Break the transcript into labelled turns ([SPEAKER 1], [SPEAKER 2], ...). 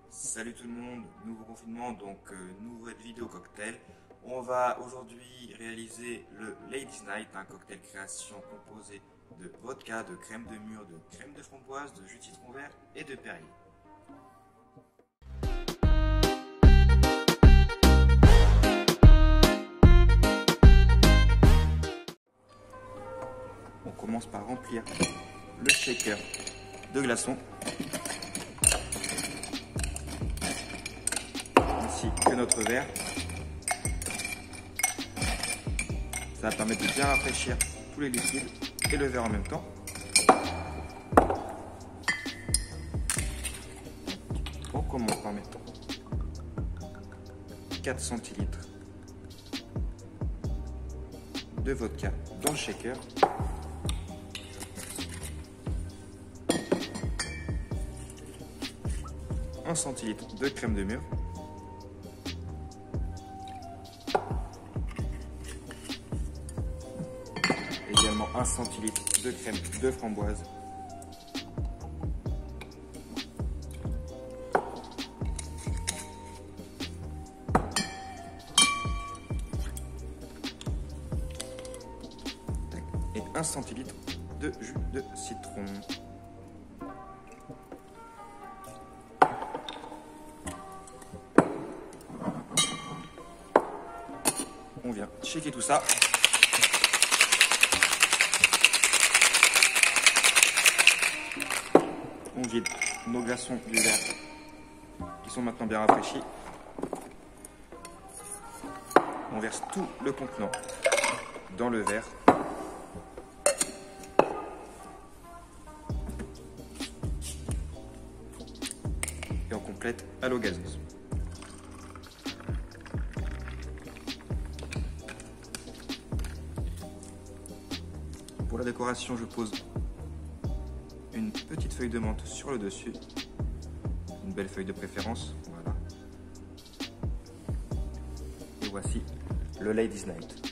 [SPEAKER 1] Salut tout le monde, nouveau confinement, donc nouvelle vidéo cocktail. On va aujourd'hui réaliser le Ladies Night, un cocktail création composé de vodka, de crème de mûre, de crème de framboise, de jus de citron vert et de Perrier. On commence par remplir le shaker de glaçons, ainsi que notre verre. Ça va permettre de bien rafraîchir tous les liquides et le verre en même temps. On commence par mettre 4 centilitres de vodka dans le shaker. Un centilitre de crème de mûre. Également 1 centilitre de crème de framboise. Et 1 centilitre de jus de citron. On vient shaker tout ça. On vide nos glaçons du verre qui sont maintenant bien rafraîchis. On verse tout le contenant dans le verre. Et on complète à l'eau gazeuse. Pour la décoration, je pose une petite feuille de menthe sur le dessus, une belle feuille de préférence, voilà. Et voici le Ladies Night.